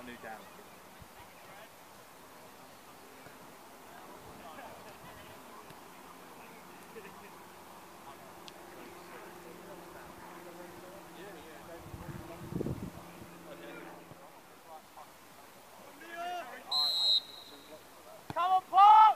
new down. Come on, Paul!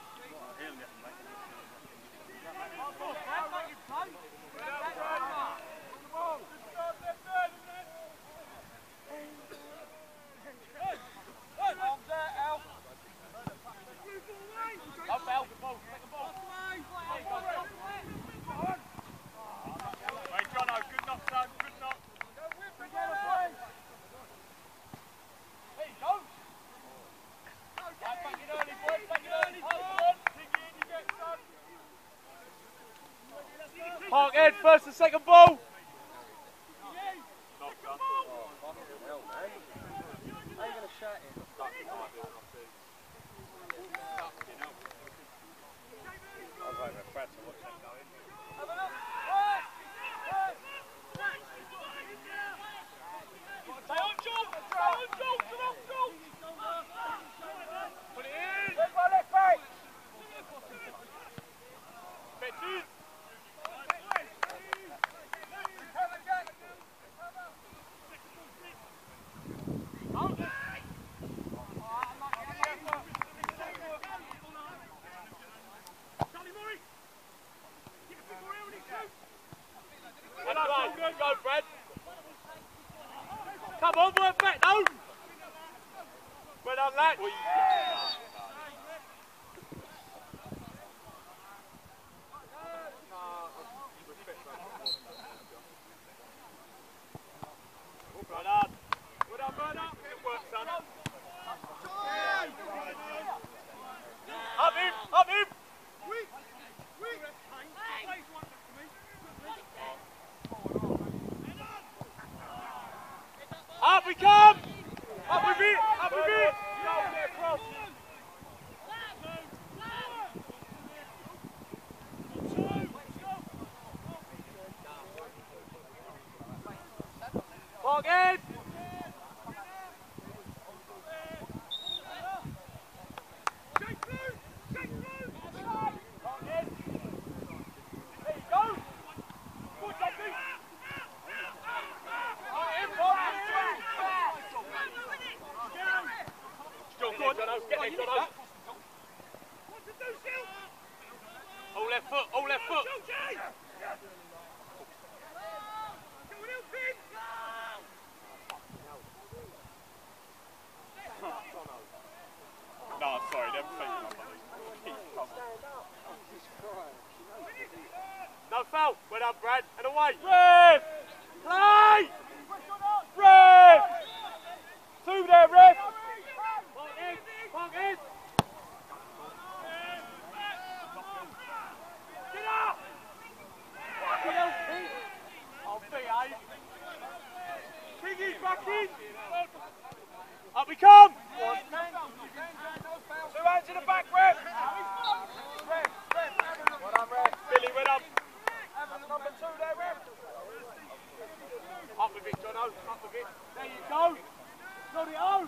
Park head, first and second ball. Go, Brad. Come on, work back, no. Well done, lad. Well done. Well done, Bernard. Good work, son. Up him, up him. Up we come! Up with it! Up with it! Park in! All left foot, all left foot. No, sorry, them feet. No foul. Well done, Brad. And away. Ref! Play! Ref! Two there, ref! Park in! Get up! I'll behave. Piggy's back in! Up we come! 2 hands in the back, ref! Well done, ref. Billy, well done. Number 2 there, ref. Up with it, Jono. Up with it. There you go. Got it home.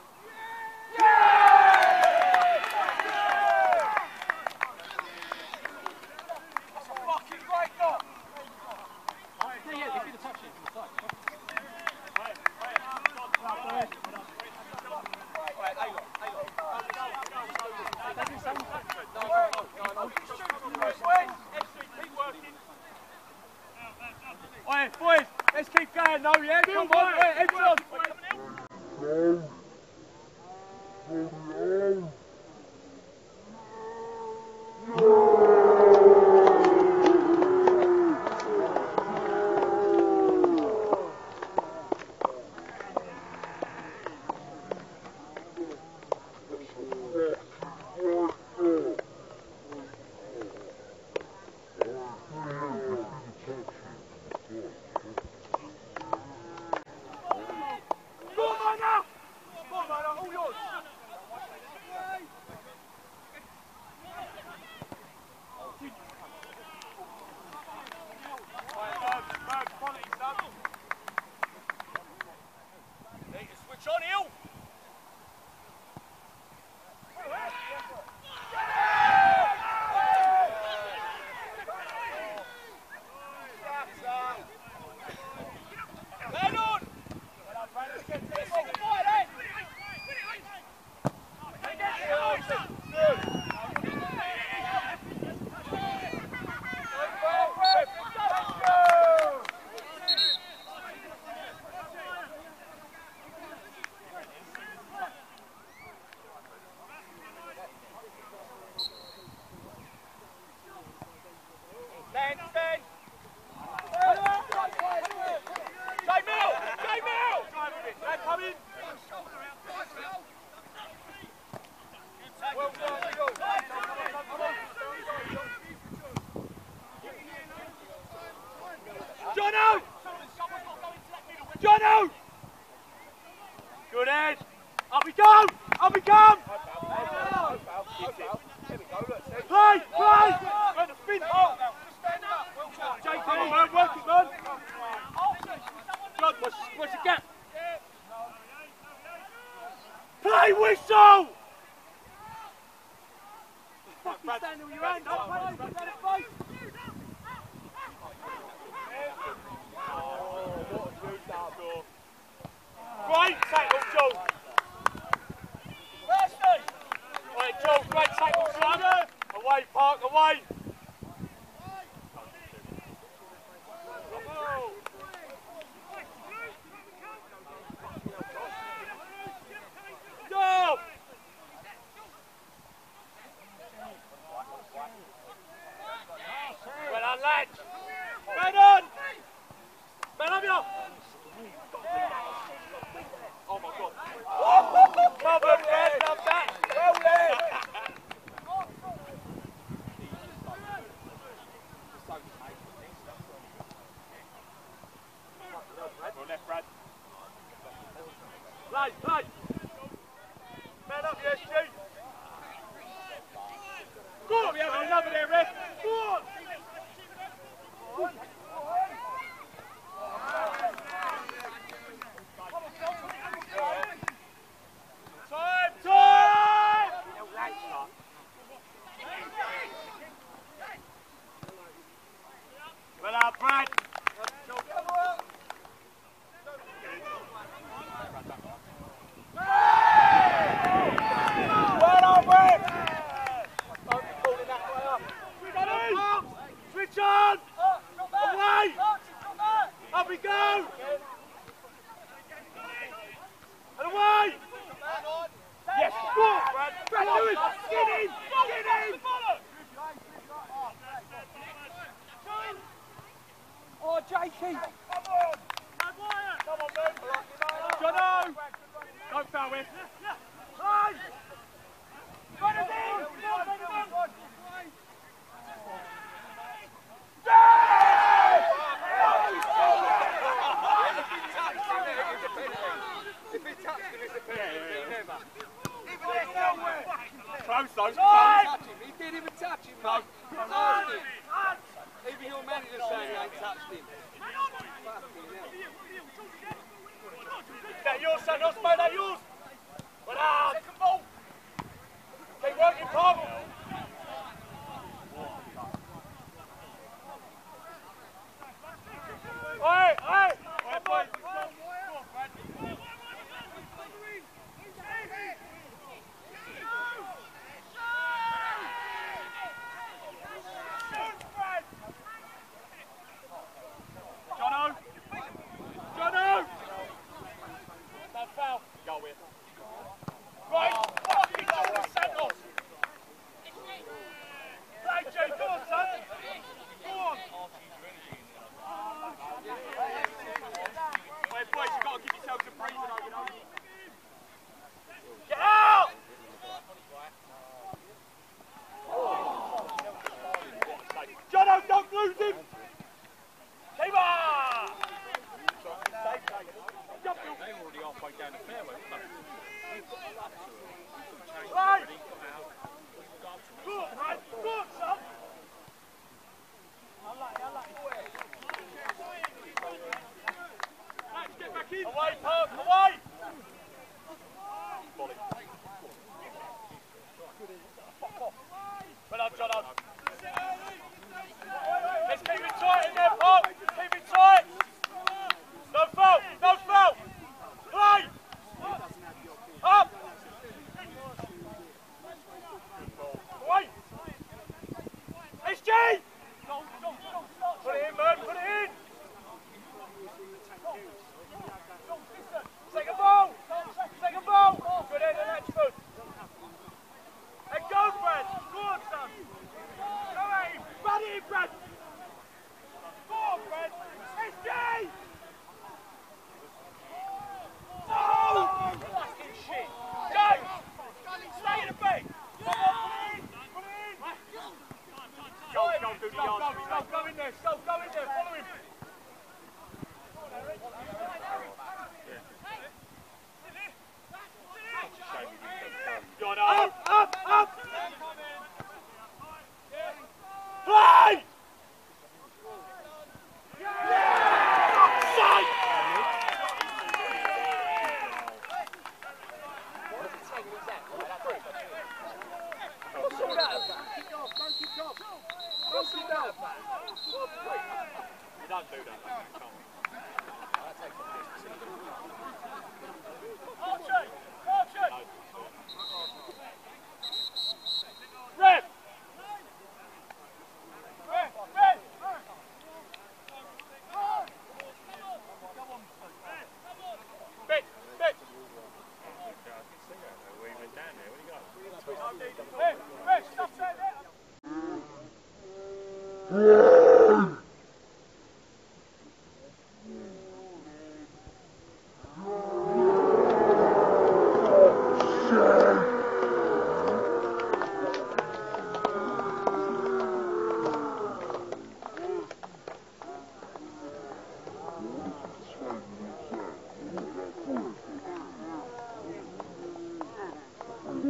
That's a fucking great goal. Yeah, they could have touched it from the side. Boys, let's keep going now, yeah? Come on, heads on. go! Good head! Up we go! Up we come! Play! Play! Where's the spin hole? JP, man, work it, man! God, what's the gap? Play whistle! Fucking stand with your hands up, mate! Stand at face! Great tackle, Joel! Right, Joel, great tackle, son! Away, Park, away! Go! Well done, lads! Well done! Man up, you! Oh my God! Come on, man, love that! Well there! Well left, Brad. Play, play! Man up, yes, G! Go on! We have another there, ref! Go on! Time! Time! Well out, Brad! Well on, Brad! Don't be calling that way up. Switch on! Away! Up we go! And away! Yes, go on, Brad! Brad, do it! Get in! Get in! Oh, JT! Come on! Come on, man! Jono! Don't foul with. Play! Run it in! Close though, he didn't even touch him, mate. Even your manager saying he ain't touched him. Is that yours, son? Mate, that yours? Well done! Second ball! Keep working, Tom! Oi! Oi! Boy! Jono! Jono! No foul. Go with. Right! Fucking Santos! Play, G! Go on, son! Go on! Wait, boys, you've got to give yourselves a breather over and over. Get out! Jono, don't lose him! Keep on! They're already halfway down the fairway, aren't they? Right! Good, right? Good, son! I like it. Let's get back in! Away, Park, away! Volley. Fuck off. Well done, Jono. Let's keep it tight in there, Park! Keep it tight! No foul! No foul! Play! Up! Away! SG! Put it in, man! Put it in!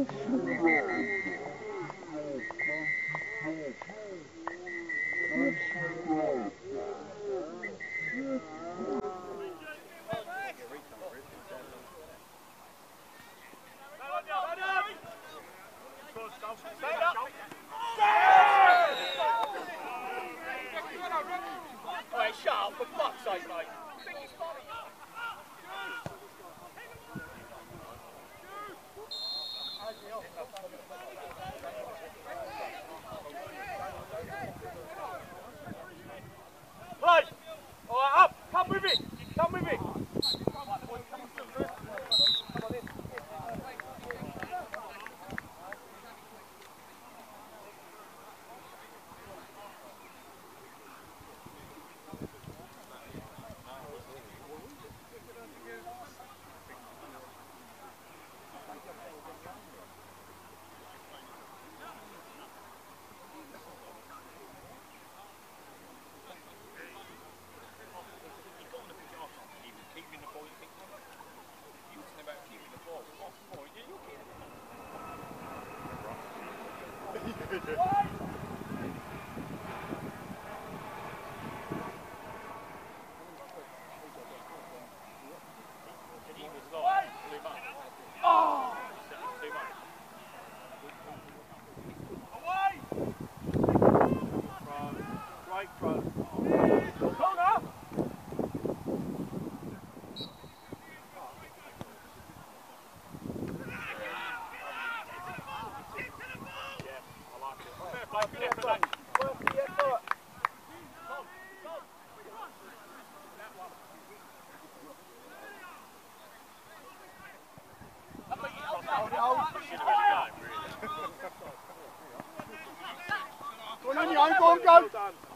Go!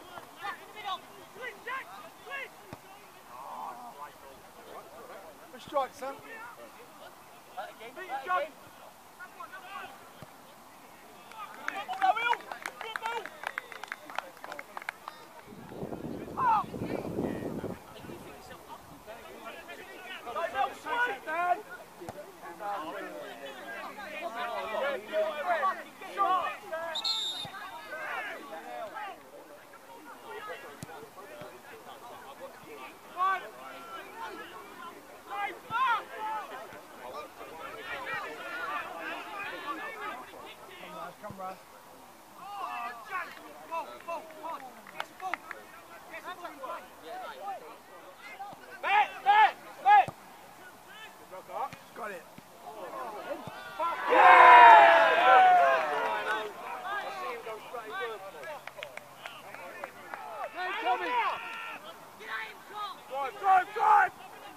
Good strike, son. Got it. Drive!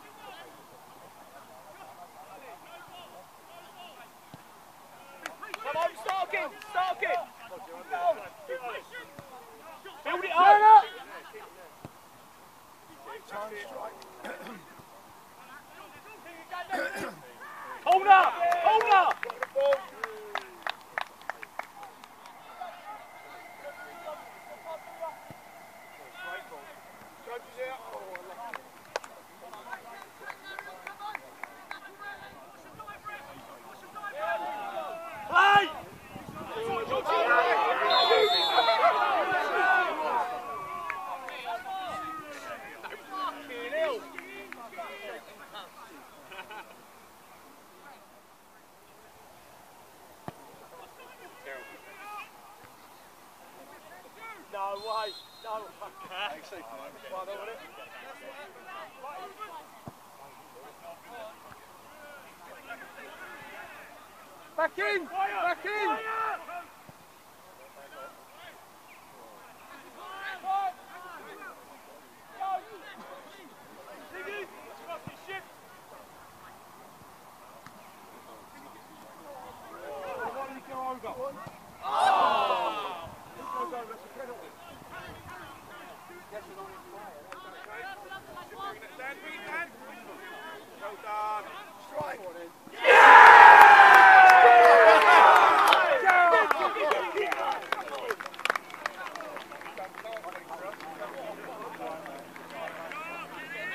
Come on, start again! Build it up! Hold up! No way, no. Back in! Back in!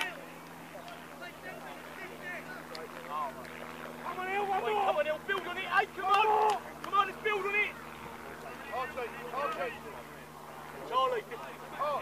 Come on, Hill, build on it Hey, come on! Come on, let's build on it! Charlie! Oh!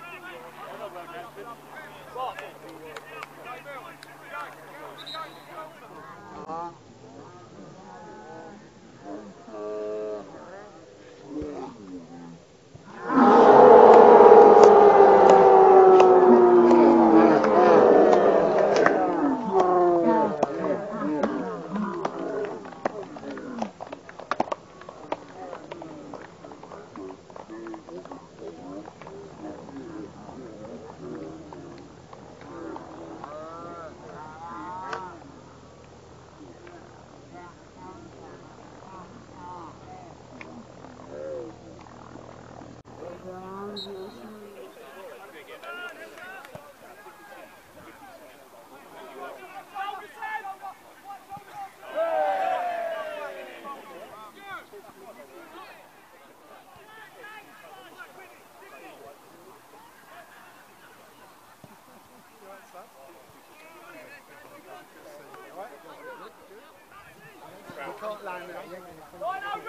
Can't land with that yank in the front.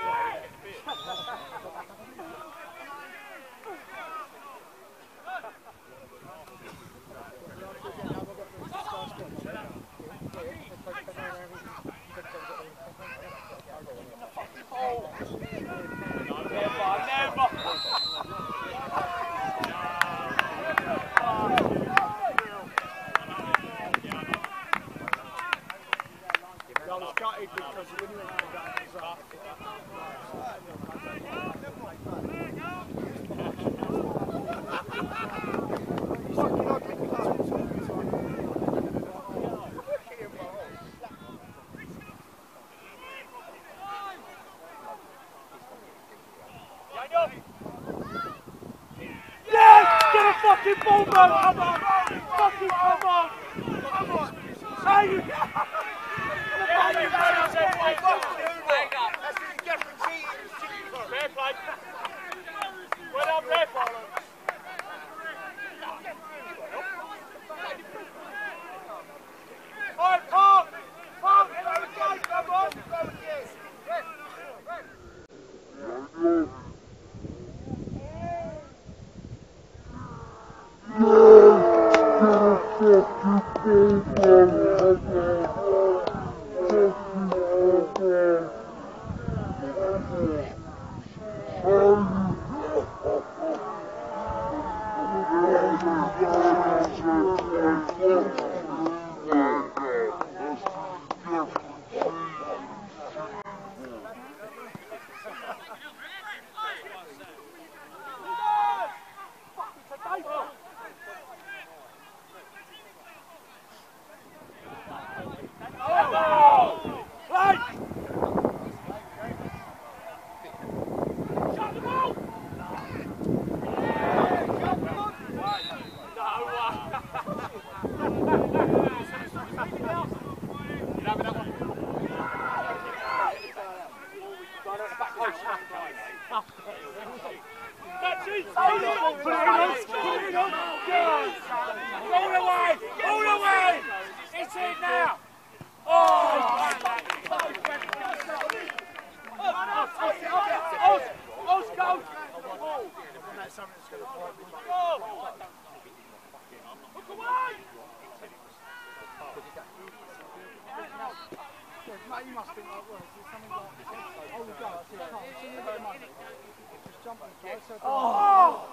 I was gutted because he didn't let me back his up. Yes! Get a fucking ball, bro! Come on! Fucking come on! Come on! Hey, you... Fair play. Well done, fair play. Alright, Park! Park, come on! All the way! It's in now! You must think like, well, is something like, oh, the goal, so you can't, so you get the money. Just jump on the side, so oh!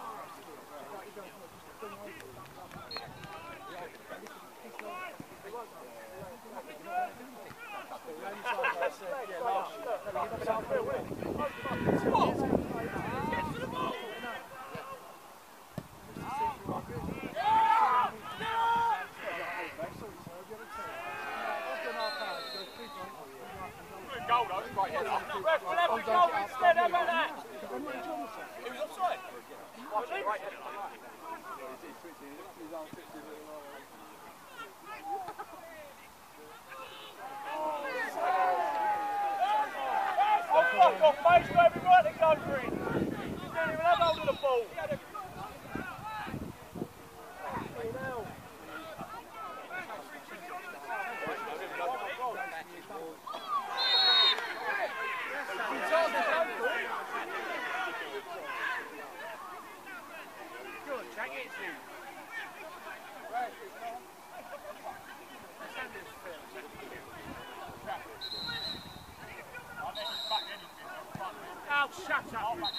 Shut up, you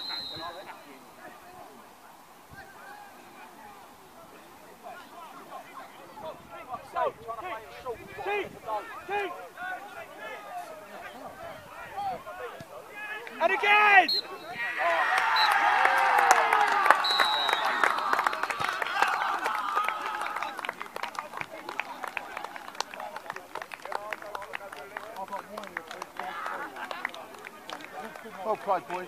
Keep! And again! Well played, boys.